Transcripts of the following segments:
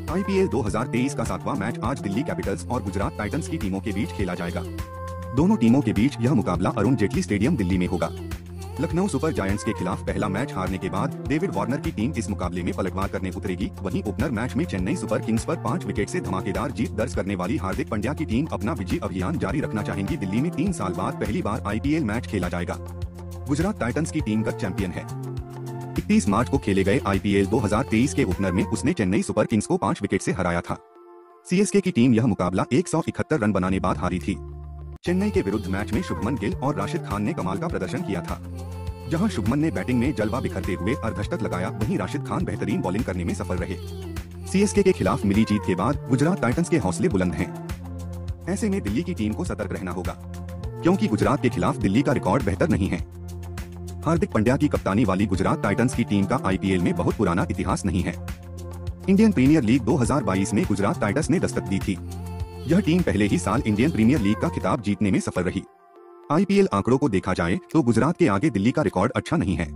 IPL 2023 का 7वां match आज Delhi Capitals और गुजरात टाइटंस की टीमों के बीच खेला जाएगा। दोनों टीमों के बीच यह मुकाबला अरुण जेटली स्टेडियम दिल्ली में होगा। लखनऊ सुपर जायंट्स के खिलाफ पहला मैच हारने के बाद डेविड वार्नर की टीम इस मुकाबले में पलटवार करने उतरेगी। वहीं ओपनर मैच में चेन्नई सुपर किंग्स पर 5 विकेट से धमाकेदार जीत दर्ज करने वाली हार्दिक पांड्या की टीम अपना विजयी अभियान जारी रखना चाहेंगी। दिल्ली में 3 साल बाद पहली बार आईपीएल मैच खेला जाएगा। गुजरात टाइटंस की टीम गत चैंपियन है। 31 मार्च को खेले गए आईपीएल 2023 के ओपनर में उसने चेन्नई सुपर किंग्स को 5 विकेट से हराया था। सीएसके की टीम यह मुकाबला 171 रन बनाने बाद हारी थी। चेन्नई के विरुद्ध मैच में शुभमन गिल और राशिद खान ने कमाल का प्रदर्शन किया था। जहां शुभमन ने बैटिंग में जलवा बिखरते हुए अर्धशतक लगाया, वहीं राशिद खान बेहतरीन बॉलिंग करने में सफल रहे। सीएसके के खिलाफ मिली जीत के बाद गुजरात टाइटंस के हौसले बुलंद हैं। ऐसे में दिल्ली की टीम को सतर्क रहना होगा, क्योंकि गुजरात के खिलाफ दिल्ली का रिकॉर्ड बेहतर नहीं है। हार्दिक पांड्या की कप्तानी वाली गुजरात टाइटंस की टीम का आईपीएल में बहुत पुराना इतिहास नहीं है। इंडियन प्रीमियर लीग 2022 में गुजरात टाइटंस ने दस्तक दी थी। यह टीम पहले ही साल इंडियन प्रीमियर लीग का खिताब जीतने में सफल रही। आईपीएल आंकड़ों को देखा जाए तो गुजरात के आगे दिल्ली का रिकॉर्ड अच्छा नहीं है।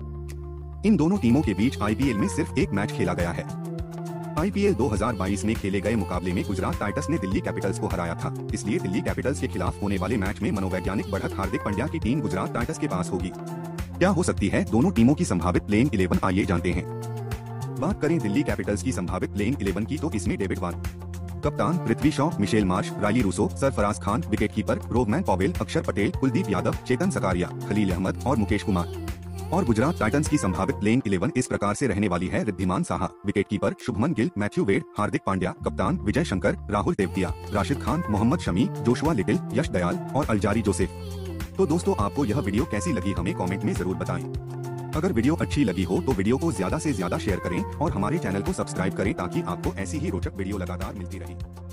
इन दोनों टीमों के बीच आईपीएल में सिर्फ एक मैच खेला गया है। आईपीएल 2022 में खेले गए मुकाबले में गुजरात टाइटंस ने दिल्ली कैपिटल्स को हराया था। इसलिए दिल्ली कैपिटल्स के खिलाफ होने वाले मैच में मनोवैज्ञानिक बढ़त हार्दिक पांड्या की टीम गुजरात टाइटंस के पास होगी। क्या हो सकती है दोनों टीमों की संभावित प्लेइंग 11? आइए जानते हैं। बात करें दिल्ली कैपिटल्स की संभावित प्लेइंग 11 की तो इसमें डेविड वार्नर कप्तान, Prithvi Shaw, Mitchell Marsh, Rilee Rossouw, Sarfaraz Khan, wicketkeeper Rovman Powell, Axar Patel, Kuldeep Yadav, चेतन सकारिया, खलील अहमद और मुकेश कुमार। और गुजरात टाइटंस की संभावित प्लेइंग 11 इस प्रकार से रहने वाली है: Wriddhiman Saha wicketkeeper, Shubman Gill, Matthew Wade, Hardik Pandya कप्तान, विजय शंकर, राहुल तेवतिया, राशिद खान, मोहम्मद शमी, जोशुआ लिटिल, यश दयाल और अल्जारी जोसेफ। तो दोस्तों, आपको यह वीडियो कैसी लगी हमें कमेंट में जरूर बताएं। अगर वीडियो अच्छी लगी हो तो वीडियो को ज्यादा से ज्यादा शेयर करें और हमारे चैनल को सब्सक्राइब करें ताकि आपको ऐसी ही रोचक वीडियो लगातार मिलती रहे।